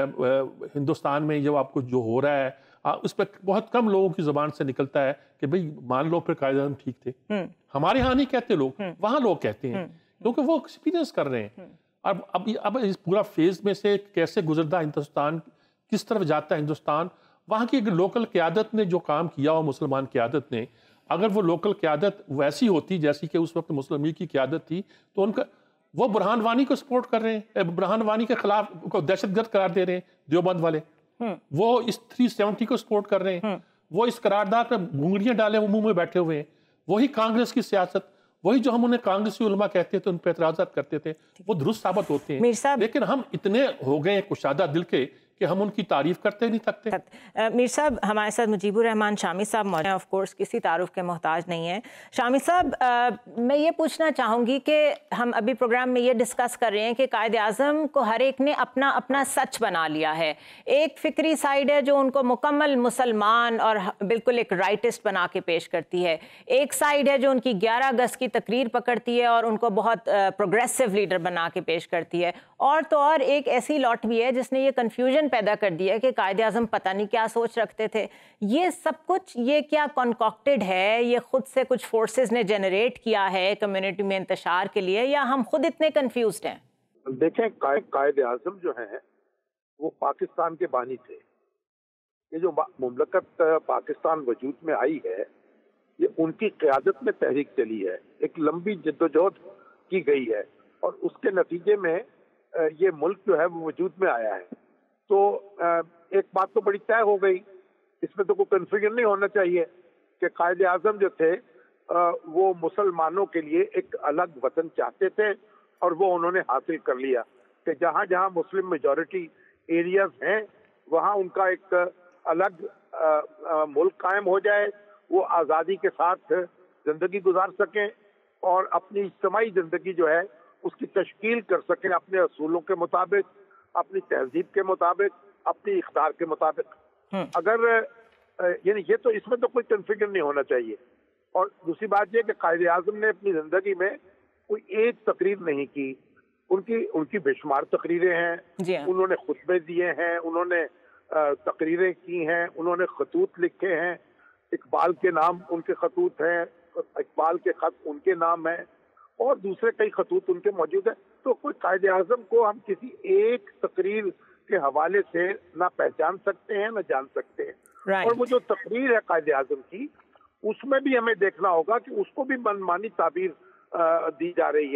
ہندوستان میں جو آپ کو جو ہو رہا ہے اس پہ بہت کم لوگوں کی زبان سے نکلتا ہے کہ بھئی مان لو پھر قائد اعظم ٹھیک تھے. ہمارے ہاں نہیں کہتے لوگ, وہاں لوگ کہتے ہیں کیونکہ وہ ایکسپیرینس کر رہے ہیں. اب اس پورا فیز میں سے کیسے گزرتا ہندوستان, کس طرف جاتا ہے ہندوستان, وہاں کی ایک لوکل قیادت نے جو کام کیا ہو, مسلمان قیادت نے, اگر وہ لوکل قیادت ویسی ہوتی جیسی کہ اس وقت مسلم لیگ کی قیادت تھی تو ان کا وہ برہان وانی کو سپورٹ کر رہے ہیں, برہان وانی کے خلاف کو دہشت گرد قرار دے رہے ہیں دیوبند والے, وہ اس 370 کو سپورٹ کر رہے ہیں, وہ اس قرارداد میں گھنگڑیاں ڈالے منہ میں بیٹھے ہوئے ہیں. وہی کانگریس کی سیاست, وہی جو ہم انہیں کانگریسی علماء کہتے تھے, ان پہ اعتراضات کرتے تھے, وہ درست ثابت ہوتے ہیں. لیکن ہم اتنے ہو گئے کشادہ دل کے کہ ہم ان کی تعریف کرتے نہیں تھکتے. میر صاحب ہمارے ساتھ مجیب الرحمان شامی صاحب موجود ہیں, آف کورس کسی تعارف کے محتاج نہیں ہیں. شامی صاحب میں یہ پوچھنا چاہوں گی کہ ہم ابھی پروگرام میں یہ ڈسکس کر رہے ہیں کہ قائد اعظم کو ہر ایک نے اپنا اپنا سچ بنا لیا ہے. ایک فکری سائیڈ ہے جو ان کو مکمل مسلمان اور بالکل ایک رائٹسٹ بنا کے پیش کرتی ہے, ایک سائیڈ ہے جو ان کی 11 اگست کی تقریر پکڑتی ہے اور ان کو بہت پروگریسو لیڈر بنا کے پیش کرتی ہے, اور تو اور ایک ایسی لاٹ بھی ہے جس نے یہ کنفیوژن پیدا کر دیا کہ قائد اعظم پتہ نہیں کیا سوچ رکھتے تھے. یہ سب کچھ یہ کیا کنکاکٹڈ ہے, یہ خود سے کچھ فورسز نے جنریٹ کیا ہے کمیونٹی میں انتشار کے لیے, یا ہم خود اتنے کنفیوزڈ ہیں؟ دیکھیں, قائد اعظم جو ہیں وہ پاکستان کے بانی تھے. یہ جو مملکت پاکستان وجود میں آئی ہے یہ ان کی قیادت میں تحریک چلی ہے, ایک لمبی جدوجہد کی گئی ہے, اور اس کے نتیجے میں یہ ملک جو ہے وہ وجود میں آیا ہے. تو ایک بات تو بڑی طے ہو گئی, اس میں تو کوئی کنفیوژن نہیں ہونا چاہیے کہ قائد اعظم جو تھے وہ مسلمانوں کے لیے ایک الگ وطن چاہتے تھے, اور وہ انہوں نے حاصل کر لیا کہ جہاں جہاں مسلم میجورٹی ایریاز ہیں وہاں ان کا ایک الگ ملک قائم ہو جائے, وہ آزادی کے ساتھ زندگی گزار سکیں اور اپنی اجتماعی زندگی جو ہے اس کی تشکیل کر سکیں اپنے اصولوں کے مطابق, اپنی تہذیب کے مطابق, اپنی اقدار کے مطابق. اگر یعنی یہ تو اس میں تو کوئی کنفیوژن نہیں ہونا چاہیے. اور دوسری بات یہ کہ قائد اعظم نے اپنی زندگی میں کوئی ایک تقریر نہیں کی, ان کی بے شمار تقریریں ہیں, انہوں نے خطبے دیے ہیں, انہوں نے تقریریں کی ہیں, انہوں نے خطوط لکھے ہیں, اقبال کے نام ان کے خطوط ہیں, اقبال کے خط ان کے نام ہیں, اور دوسرے کئی خطوط ان کے موجود ہیں. تو کوئی قائد اعظم کو ہم کسی ایک تقریر کے حوالے سے نہ پہچان سکتے ہیں نہ جان سکتے ہیں. اور وہ جو تقریر ہے قائد اعظم کی اس میں بھی ہمیں دیکھنا ہوگا کہ اس کو بھی منمانی تعبیر دی جا رہی ہے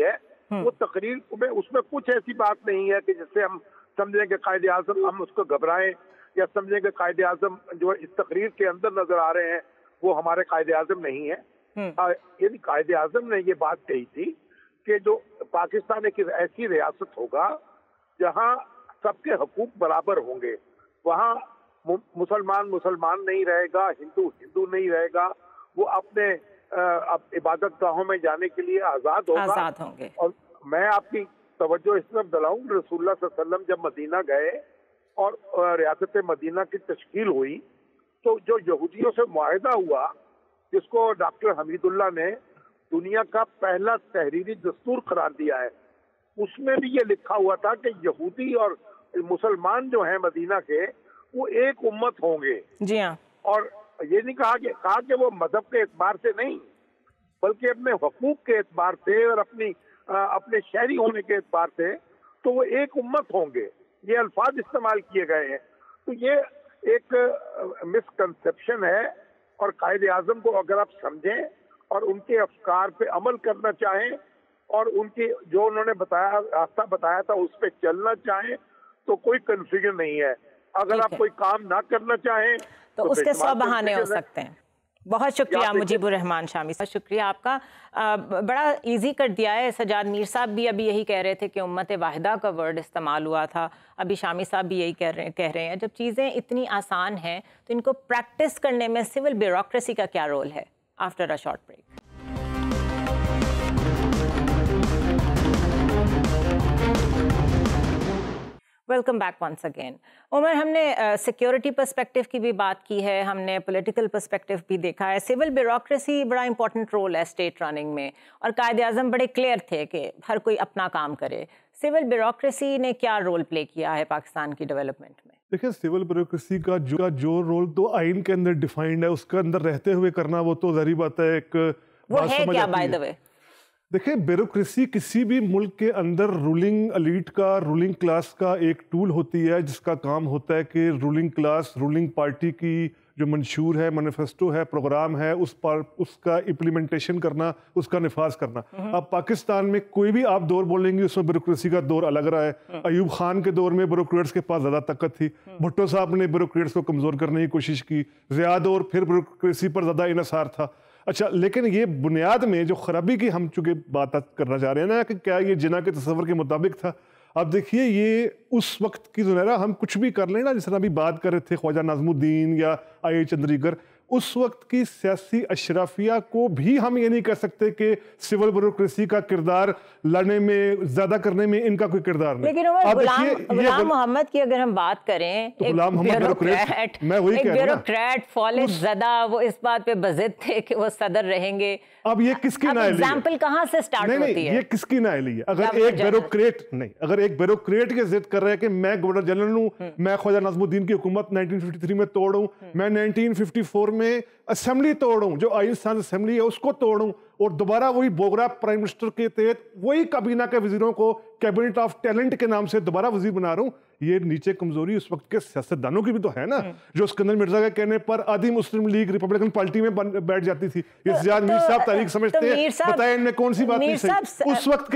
وہ تقریر میں اس میں کچھ ایسی بات نہیں ہے کہ جس سے ہم سمجھیں کہ قائد اعظم ہم اس کو گھبرائیں یا سمجھیں کہ قائد اعظم جو اس تقریر کے اندر نظر آ رہے ہیں وہ ہمارے قائد اعظم نہیں ہے. یعنی قائد اعظم نے یہ بات کہی تھی کہ جو پاکستان ایک ایسی ریاست ہوگا جہاں سب کے حقوق برابر ہوں گے, وہاں مسلمان نہیں رہے گا, ہندو نہیں رہے گا, وہ اپنے عبادت گاہوں میں جانے کے لیے آزاد ہوں گے. اور میں آپ کی توجہ اس طرف دلاؤں, رسول اللہ صلی اللہ علیہ وسلم جب مدینہ گئے اور ریاست مدینہ کی تشکیل ہوئی تو جو یہودیوں سے معاہدہ ہوا جس کو ڈاکٹر حمید اللہ نے دنیا کا پہلا تحریری دستور قرار دیا ہے, اس میں بھی یہ لکھا ہوا تھا کہ یہودی اور مسلمان جو ہیں مدینہ کے وہ ایک امت ہوں گے. جی ہاں. اور یہ نہیں کہا کہ وہ مذہب کے اعتبار سے نہیں بلکہ اپنے حقوق کے اعتبار سے اور اپنے شہری ہونے کے اعتبار سے تو وہ ایک امت ہوں گے. یہ الفاظ استعمال کیے گئے ہیں. تو یہ ایک مسکنسیپشن ہے, اور قائد اعظم کو اگر آپ سمجھیں اور ان کے افکار پہ عمل کرنا چاہیں اور ان کی جو انہوں نے راستہ بتایا تھا اس پہ چلنا چاہیں تو کوئی کنفیوژن نہیں ہے. اگر آپ کوئی کام نہ کرنا چاہیں تو اس کے 100 بہانے ہو سکتے ہیں. بہت شکریہ مجیب الرحمان شامی صاحب, شکریہ آپ کا. بڑا ایزی کر دیا ہے. سجاد میر صاحب بھی ابھی یہی کہہ رہے تھے کہ امت واحدہ کا ورڈ استعمال ہوا تھا, ابھی شامی صاحب بھی یہی کہہ رہے ہیں. جب چیزیں اتنی آسان ہیں تو ان کو پریکٹس کرنے میں سول بیوروکریسی کا کیا رول ہے؟ After a short break. Welcome back once again. Umar, ہم نے سیکیورٹی پرسپیکٹو کی بھی بات کی ہے, ہم نے پولیٹیکل پرسپیکٹو بھی دیکھا ہے. سول بیوروکریسی بڑا امپورٹنٹ رول ہے اسٹیٹ رننگ میں, اور قائد اعظم بڑے کلیئر تھے کہ ہر کوئی اپنا کام کرے. سول بیوروکریسی نے کیا رول پلے کیا ہے پاکستان کی ڈیولپمنٹ میں؟ دیکھیں, سول بیوروکریسی کا جو رول تو آئین کے اندر ڈیفائنڈ ہے, اس کے اندر رہتے ہوئے کرنا وہ تو ظاہری بات ہے. ایک وہ ہے کیا بائی دا وے؟ دیکھیں, بیوروکریسی کسی بھی ملک کے اندر رولنگ ایلیٹ کا, رولنگ کلاس کا ایک ٹول ہوتی ہے جس کا کام ہوتا ہے کہ رولنگ کلاس, رولنگ پارٹی کی جو منشور ہے, مینیفیسٹو ہے, پروگرام ہے, اس کا امپلیمنٹیشن کرنا, اس کا نفاذ کرنا. اب پاکستان میں کوئی بھی آپ دور بولیں گے اس میں بیوروکریسی کا دور الگ رہا ہے. ایوب خان کے دور میں بیوروکریٹس کے پاس زیادہ طاقت تھی, بھٹو صاحب نے بیوروکریٹس کو کمزور کرنے کی کوشش کی, زیادہ اور پھر بیوروکریسی پر زیادہ انحصار تھا. اچھا, لیکن یہ بنیاد میں جو خرابی کی ہم چونکہ بات کرنا چاہ رہے ہیں نا کہ کیا یہ جناح کے تصور کے مطابق تھا. اب دیکھیے, یہ اس وقت کی زنیرہ ہم کچھ بھی کر لیں نا, جس طرح ابھی بات کر رہے تھے خواجہ ناظم الدین یا آئی چندریگر, اس وقت کی سیاسی اشرافیہ کو بھی ہم یہ نہیں کہہ سکتے کہ سول بیوروکریسی کا کردار لڑنے میں, زیادہ کرنے میں ان کا کوئی کردار نہیں. لیکن غلام محمد کی اگر ہم بات کریں, ایک بیوروکریٹ فالج زدہ, وہ اس بات پہ بضد تھے کہ وہ صدر رہیں گے. اب یہ کس کی نائلی ہے؟ ایگزامپل کہاں سے سٹارٹ ہوتی ہے؟ یہ کس کی نائلی ہے؟ اگر ایک بیوروکریٹ کے ضد کر رہے ہیں کہ میں گورنر جنرل ہوں, میں خواجہ ناظم الدین کی حکومت 1953 میں توڑوں, میں 1954 میں اسمبلی توڑوں, جو آئین ساز اسمبلی ہے اس کو توڑوں, اور دوبارہ وہی بوگرا پرائم منسٹر کے تحت وہی کابینہ کے وزیروں کو کیبنٹ آف ٹیلنٹ کے نام سے دوبارہ وزیر بنا رہا ہوں. یہ نیچے کمزوری اس وقت کے سیاستدانوں کی بھی تو ہے نا, جو اسکندر مرزا کے کہنے پر آدھی مسلم لیگ ریپبلکن پارٹی میں بیٹھ جاتی تھی. یہ سجاد میر صاحب تاریخ سمجھتے ہیں, بتائیں ان میں کون سی بات نہیں صحیح.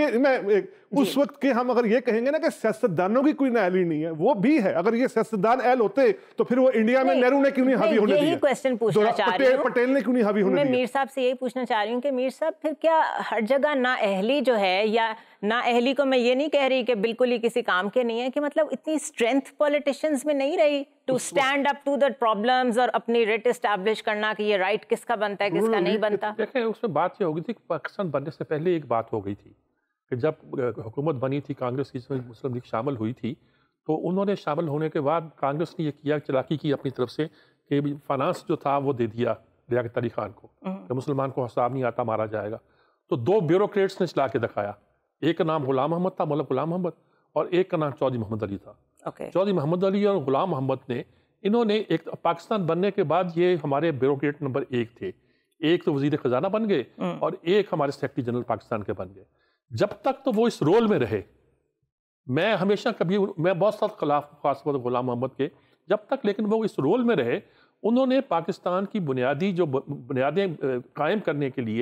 اس وقت کے ہم اگر یہ کہیں گے نا کہ سیاستدانوں کی کوئی نااہلی نہیں ہے, وہ بھی ہے. اگر یہ سیاستدان اہل ہوتے تو پھر وہ انڈیا میں نہرو نے کیوں نہیں حاوی ہونے دیا, یہی کوسچن پوچھنا چاہ رہی ہوں, پٹیل نے کیوں نہیں حاوی ہونے دیا. میں میر صاحب سے یہی پوچھنا چاہ رہی ہوں کہ میر صاحب پھر کیا ہر جگہ نااہلی جو ہے, یا نااہلی کو میں یہ نہیں کہہ رہی کہ بالکل ہی کسی کام کے نہیں ہے, کہ مطلب اتنی اسٹرینتھ پولیٹیشینز میں نہیں رہی to stand up to the problems اور اپنی ریٹ اسٹیبلش کرنا کہ یہ رائٹ کس کا بنتا ہے کس کا نہیں بنتا؟ دیکھیں, اس میں بات یہ ہو گئی تھی کہ پاکستان بننے سے پہلے ایک بات ہو گئی تھی کہ جب حکومت بنی تھی کانگریس کی, جس میں مسلم لیگ شامل ہوئی تھی, تو انہوں نے شامل ہونے کے بعد کانگریس نے یہ کیا, چلاکی کی اپنی طرف سے کہ فائنانس جو تھا وہ دے دیا لیاقت علی خان کو کہ مسلمان کو حساب نہیں آتا مارا جائے گا. تو 2 بیوروکریٹس نے چلا کے دکھایا, ایک کا نام غلام محمد تھا, مولانا غلام محمد, اور ایک کا نام چودھری محمد علی تھا. چودھری محمد علی اور غلام محمد نے, انہوں نے ایک پاکستان بننے کے بعد یہ ہمارے بیوروکریٹ نمبر 1 تھے. ایک تو وزیر خزانہ بن گئے اور ایک ہمارے سیکرٹری جنرل پاکستان کے بن گئے. جب تک تو وہ اس رول میں رہے, میں ہمیشہ میں بہت سخت خلاف خاص طور پر غلام محمد کے, جب تک لیکن وہ اس رول میں رہے, انہوں نے پاکستان کی بنیادیں قائم کرنے کے لیے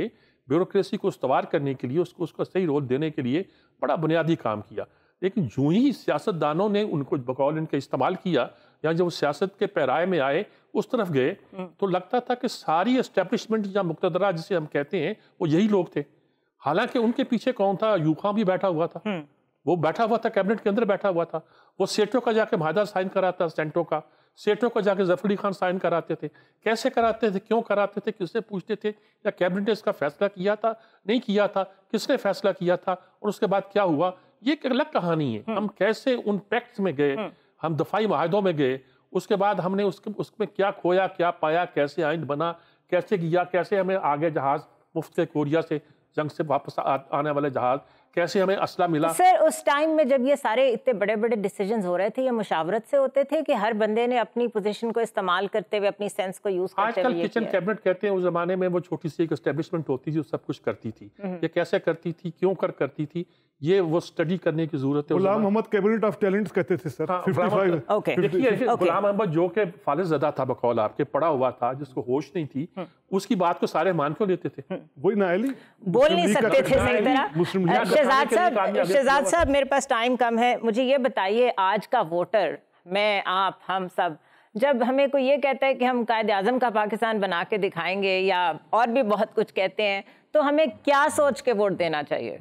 ब्यूरोक्रेसी को इस्तवार करने के लिए, उसको सही रोल देने के लिए बड़ा बुनियादी काम किया। लेकिन जो ही सियासतदानों ने उनको बकौल इनके इस्तेमाल किया, या जब सियासत के पैराए में आए, उस तरफ गए, तो लगता था कि सारी एस्टेब्लिशमेंट या मुक्तदरा जिसे हम कहते हैं वो यही लोग थे। हालांकि उनके पीछे कौन था? यूं खां भी बैठा हुआ था, वो बैठा हुआ था, कैबिनेट के अंदर बैठा हुआ था, वो सेठों का जाके माहदा साइन कराता, सेंटों का सेठों को जाके जफर अली खान साइन कराते थे। कैसे कराते थे, क्यों कराते थे, किससे पूछते थे, या कैबिनेट ने इसका फैसला किया था, नहीं किया था, किसने फैसला किया था, और उसके बाद क्या हुआ, ये एक अलग कहानी है। हम कैसे उन पैक्ट्स में गए, हम दफाई माहदों में गए, उसके बाद हमने उसमें क्या खोया, क्या पाया, कैसे आइन बना, कैसे किया, कैसे हमें आगे जहाज मुफ्त के कोरिया से जंग से वापस आने वाले जहाज, कैसे हमें असला मिला। सर, उस टाइम में जब ये सारे इतने बड़े बड़े डिसीजंस हो रहे थे, ये मुशावरत से होते थे कि हर बंदे ने अपनी पोजीशन को इस्तेमाल करते हुए, अपनी सेंस को यूज करते हुए? आजकल किचन कैबिनेट कहते हैं, उस जमाने में वो छोटी सी एक एस्टेब्लिशमेंट होती थी जो सब कुछ करती थी। ये कैसे करती थी, क्यों करती थी, ये वो स्टडी करने की जरूरत है। Ghulam Mohammad cabinet of talents कहते थे सर। 55 देखिए, गुलाम मोहम्मद जो के फालिस ज़दा था, बकौल आपके, पढ़ा हुआ था, जिसको होश नहीं थी, उसकी बात को सारे मान क्यों लेते थे? वही नायली बोल नहीं सकते थे सही तरह। शहजाद साहब, मेरे पास टाइम कम है, मुझे ये बताइए, आज का वोटर, मैं, आप, हम सब, जब हमें कोई ये कहता है कि हम कायद-ए-आज़म का पाकिस्तान बना के दिखाएंगे, या और भी बहुत कुछ कहते हैं, तो हमें क्या सोच के वोट देना चाहिए?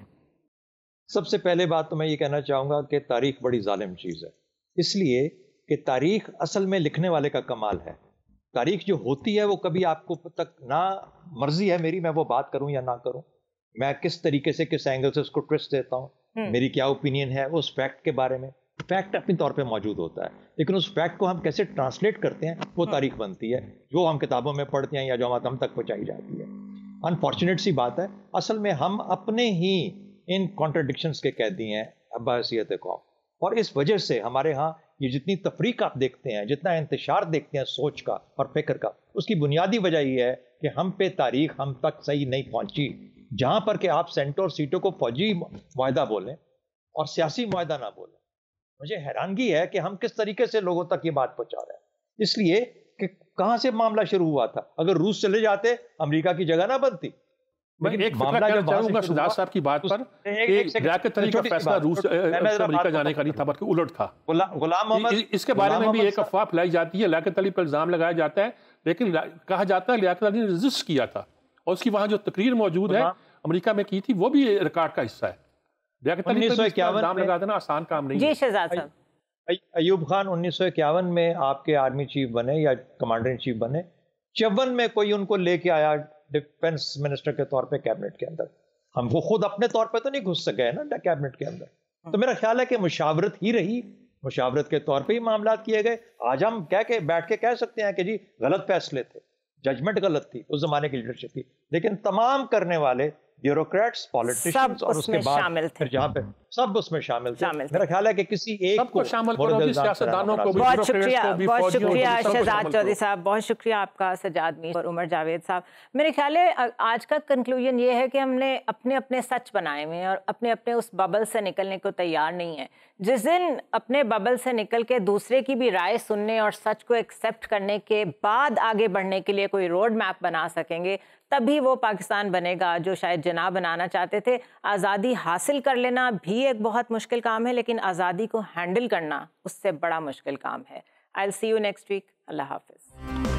सबसे पहले बात तो मैं ये कहना चाहूँगा कि तारीख बड़ी जालिम चीज़ है, इसलिए कि तारीख असल में लिखने वाले का कमाल है। तारीख जो होती है वो कभी आपको तक ना, मर्जी है मेरी, मैं वो बात करूँ या ना करूँ, मैं किस तरीके से, किस एंगल से उसको ट्विस्ट देता हूँ, मेरी क्या ओपिनियन है उस फैक्ट के बारे में। फैक्ट अपनी तौर पे मौजूद होता है, लेकिन उस फैक्ट को हम कैसे ट्रांसलेट करते हैं वो तारीख बनती है, जो हम किताबों में पढ़ते हैं या जो हम तक पहुँचाई जाती है। अनफॉर्चुनेट सी बात है, असल में हम अपने ही इन कॉन्ट्रडिक्शंस के कैदी हैं अब्बासियत कौम, और इस वजह से हमारे यहाँ ये जितनी तफरीक आप देखते हैं, जितना इंतशार देखते हैं सोच का और फिक्र का, उसकी बुनियादी वजह ये है कि हम पे तारीख हम तक सही नहीं पहुंची। जहां पर कि आप सेंटों और सीटों को फौजी मुआहदा बोलें और सियासी मुआहदा ना बोलें, मुझे हैरानगी है कि हम किस तरीके से लोगों तक ये बात पहुंचा रहे हैं। इसलिए कि कहां से मामला शुरू हुआ था, अगर रूस चले जाते अमेरिका की जगह ना बनती। मैं एक मामला जो चाहूंगा शहजाद साहब की बात पर, लियाकत अली का फैसला रूस अमेरिका जाने का नहीं था, बल्कि उलट था। गुलाम मोहम्मद, इसके बारे में भी एक अफवाह फैलाई जाती है, लियाकत अली पर इल्जाम लगाया जाता है, लेकिन कहा जाता है लियाकत अली ने रेजिस्ट किया था, और उसकी वहाँ जो तकरीर मौजूद है अमेरिका में की थी, वो भी रिकॉर्ड का हिस्सा है। लियाकत अली पर इल्जाम लगा देना आसान काम नहीं है। शहजाद साहब, अयूब खान 1951 में आपके आर्मी चीफ बने या कमांडर इन चीफ बने, 54 में कोई उनको लेके आया डिफेंस मिनिस्टर के तौर पे कैबिनेट के अंदर। हम वो खुद अपने तौर पे तो नहीं घुस सके ना कैबिनेट के अंदर। तो मेरा ख्याल है कि मुशावरत ही रही, मुशावरत के तौर पे ही मामला किए गए। आज हम बैठ के कह सकते हैं कि जी गलत फैसले थे, जजमेंट गलत थी उस जमाने की लीडरशिप की, लेकिन तमाम करने वाले ब्यूरोक्रेट्स, पॉलिटिशियंस और उसके बाद फिर जहाँ पे सब उसमें शामिल थे। मेरा ख्याल है कि किसी एक को शामिल करो, सियासतदानों को भी, बहुत शुक्रिया शहजाद चौधरी साहब, बहुत शुक्रिया आपका सज्जाद मीर और उमर जावेद साहब। मेरे ख्याल है आज का कंक्लूजन ये है कि हमने अपने अपने सच बनाए हुए हैं और अपने अपने उस बबल से निकलने को तैयार नहीं है। जिस दिन अपने बबल से निकल के दूसरे की भी राय सुनने और सच को एक्सेप्ट करने के बाद आगे बढ़ने के लिए कोई रोड मैप बना सकेंगे, तभी वो पाकिस्तान बनेगा जो शायद जिना बनाना चाहते थे। आज़ादी हासिल कर लेना भी एक बहुत मुश्किल काम है, लेकिन आज़ादी को हैंडल करना उससे बड़ा मुश्किल काम है। I will see you next week. Allah हाफिज़।